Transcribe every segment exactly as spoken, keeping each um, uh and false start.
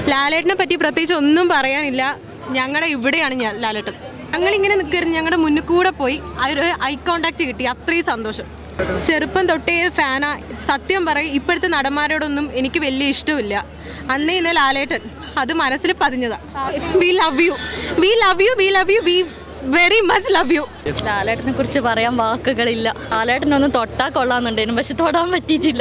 ലാലേട്ടനെ പറ്റി പ്രത്യേകിച്ച് ഒന്നും പറയാനില്ല. ഞങ്ങളുടെ ഇവിടെയാണ് ഞാൻ ലാലേട്ടൻ. ഞങ്ങളിങ്ങനെ നിൽക്കരുത്, ഞങ്ങളുടെ മുന്നിൽ കൂടെ പോയി ഒരു ഐ കോണ്ടാക്ട് കിട്ടി, അത്രയും സന്തോഷം. ചെറുപ്പം തൊട്ടേ ഫാന. സത്യം പറയും, ഇപ്പോഴത്തെ നടന്മാരോടൊന്നും എനിക്ക് വലിയ ഇഷ്ടമില്ല. അന്നേ ഇന്ന് ലാലേട്ടൻ അത് മനസ്സിൽ പതിഞ്ഞതാ. We love you, we love you, we love you, we very much love you. ലാലേട്ടനെ കുറിച്ച് പറയാൻ വാക്കുകളില്ല. ലാലേട്ടനൊന്നും തൊട്ടാ കൊള്ളാന്നുണ്ടായിരുന്നു, പക്ഷെ തൊടാൻ പറ്റിയിട്ടില്ല.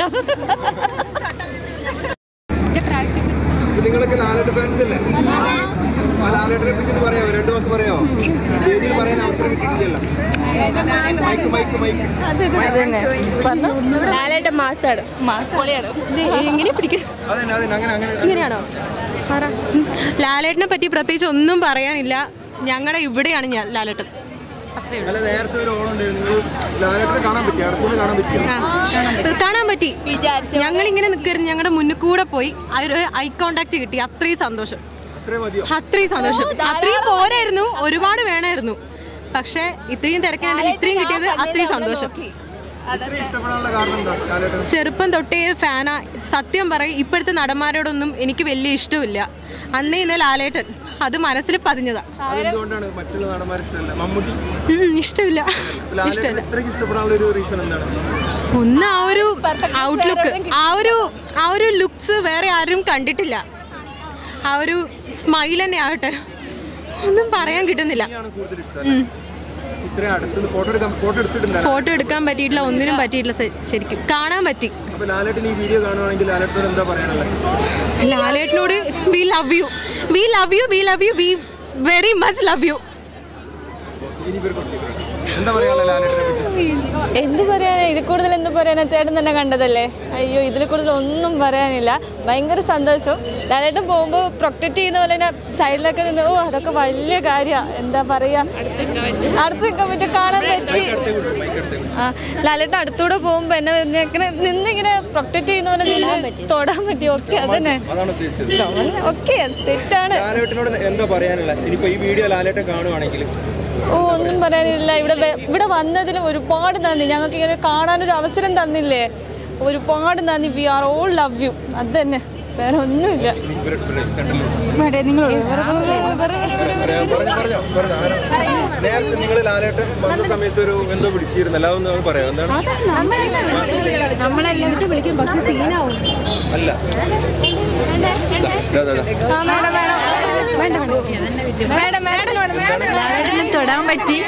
നിങ്ങളൊക്കെ ലാലേട്ടൻ ഫാൻസ് അല്ലേ? ലാലേട്ടനെ പറ്റി പറയാമോ? രണ്ടു വാക്ക് പറയാമോ? വേദിയിൽ പറയാൻ അവസരം കിട്ടിയിട്ടില്ലല്ലോ. മൈക്ക് മൈക്ക് മൈക്ക് ലാലേട്ടൻ മാസാണ്, എങ്ങനെ പിടിക്കും? അതന്നെ അതന്നെ അങ്ങനെ അങ്ങനെ ഇങ്ങനെയാണോ? ലാലേട്ടനെ പറ്റി പ്രത്യേകിച്ച് ഒന്നും പറയാനില്ല. ഞങ്ങളുടെ ഇവിടെയാണ് ഞാൻ ലാലേട്ടൻ. അല്ല, നേരത്തെ ഒരു ഓണം ഉണ്ടായിരുന്നു, ലാലേട്ടനെ കാണാൻ പറ്റി, അടുത്തുനിന്ന് കാണാൻ പറ്റി. കാണാൻ പറ്റി. ഞങ്ങളിങ്ങനെ നിൽക്കരുത്, ഞങ്ങളുടെ മുന്നിൽ കൂടെ പോയി ഒരു ഐ കോണ്ടാക്ട് കിട്ടി, അത്രയും സന്തോഷം. അത്രയും സന്തോഷം. അത്രയും പോരായിരുന്നു, ഒരുപാട് വേണമായിരുന്നു. പക്ഷെ ഇത്രയും തിരക്കാണെങ്കിൽ ഇത്രയും കിട്ടിയത് അത്രയും സന്തോഷം. ചെറുപ്പം തൊട്ടേ ഫാന. സത്യം പറയും, ഇപ്പോഴത്തെ നടന്മാരോടൊന്നും എനിക്ക് വലിയ ഇഷ്ടമില്ല. അന്നേ ഇന്ന് ലാലേട്ടൻ അത് മനസ്സിൽ പതിഞ്ഞതാ. ഇഷ്ടമില്ല, ഇഷ്ടമില്ല. ഒന്ന് ആ ഒരു ഔട്ട്ലുക്ക്, ആ ഒരു ആ ഒരു ലുക്സ് വേറെ ആരും കണ്ടിട്ടില്ല. ആ ഒരു സ്മൈൽ തന്നെ ആവട്ടെ, ഒന്നും പറയാൻ കിട്ടുന്നില്ല. ഫോട്ടോ എടുക്കാൻ പറ്റിയിട്ടില്ല, ഒന്നിനും പറ്റിയിട്ടില്ല. ശരിക്കും കാണാൻ പറ്റി. ലാലേട്ടനോട് we love you, we love you, we love you, we very much love you. എന്ത് പറയാനാ, ഇതിൽ കൂടുതൽ എന്ത് പറയാനാ? ചേട്ടൻ തന്നെ കണ്ടതല്ലേ. അയ്യോ, ഇതിൽ കൂടുതൽ ഒന്നും പറയാനില്ല. ഭയങ്കര സന്തോഷം. ലാലേട്ടൻ പോകുമ്പോൾ പ്രൊട്ടക്റ്റ് ചെയ്യുന്ന പോലെ തന്നെ സൈഡിലൊക്കെ നിന്ന്, ഓ അതൊക്കെ വലിയ കാര്യമാണ്. എന്താ പറയുക, അടുത്ത് നിൽക്കാൻ പറ്റും, കാണാൻ പറ്റി. ആ, ലാലേട്ടൻ അടുത്തൂടെ പോകുമ്പോൾ എന്നെ ഇങ്ങനെ നിന്നിങ്ങനെ പ്രൊട്ടക്റ്റ് ചെയ്യുന്ന പോലെ നിന്ന് തൊടാൻ പറ്റി. ഓക്കെ, അതന്നെ ഓക്കെ, സെറ്റാണ്. ഓ, ഒന്നും പറയാനില്ല. ഇവിടെ ഇവിടെ വന്നതിന് ഒരുപാട് നന്ദി. ഞങ്ങൾക്ക് ഇങ്ങനെ കാണാനൊരു അവസരം തന്നില്ലേ, ഒരുപാട് നന്ദി. We are all love you. അത് തന്നെ, വേറെ ഒന്നുമില്ല. നമ്മളെല്ലാവരും വിളിക്കും, പക്ഷെ സീനാവും. ലാലേട്ടനെ തൊടാൻ പറ്റി.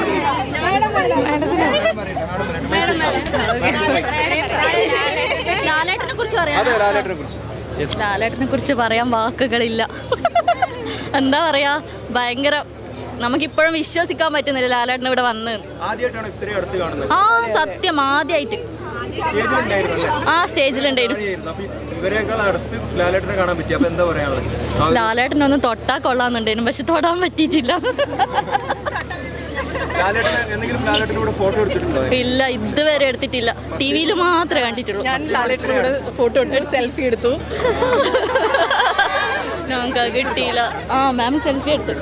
ലാലേട്ടനെ കുറിച്ച് പറയാം, ലാലേട്ടനെ കുറിച്ച് പറയാൻ വാക്കുകളില്ല. എന്താ പറയാ, ഭയങ്കര, നമുക്കിപ്പോഴും വിശ്വസിക്കാൻ പറ്റുന്നില്ല ലാലേട്ടൻ ഇവിടെ വന്ന്. ആ സത്യം, ആദ്യമായിട്ട് ആ സ്റ്റേജിലുണ്ടായിരുന്നു. ലാലേട്ടനൊന്നും തൊട്ടാ കൊള്ളാന്നുണ്ടായിരുന്നു, പക്ഷെ തൊടാൻ പറ്റിയിട്ടില്ല. ഇല്ല, ഇതുവരെ എടുത്തിട്ടില്ല. ടി വിയിൽ മാത്രമേ കണ്ടിട്ടുള്ളൂ. ഞാൻ ലാലേട്ടനോട് ഫോട്ടോ എടുത്ത് സെൽഫി എടുത്തു. ഞങ്ങൾക്ക് കിട്ടിയില്ല. ആ മാം സെൽഫി എടുത്തു.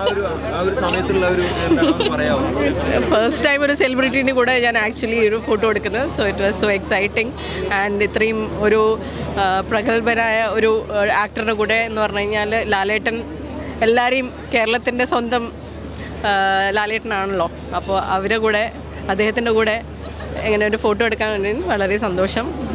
ഫസ്റ്റ് ടൈം ഒരു സെലിബ്രിറ്റീൻ്റെ കൂടെ ഞാൻ ആക്ച്വലി ഒരു ഫോട്ടോ എടുക്കുന്നത്. So it was so exciting. And ഇത്രയും ഒരു പ്രഗത്ഭനായ ഒരു ആക്ടറുടെ കൂടെ എന്ന് പറഞ്ഞു കഴിഞ്ഞാൽ ലാലേട്ടൻ എല്ലാവരെയും, കേരളത്തിൻ്റെ സ്വന്തം ലാലേട്ടനാണല്ലോ. അപ്പോൾ അവരുടെ കൂടെ, അദ്ദേഹത്തിൻ്റെ കൂടെ എങ്ങനെ ഒരു ഫോട്ടോ എടുക്കാൻ വേണ്ടി വളരെ സന്തോഷം.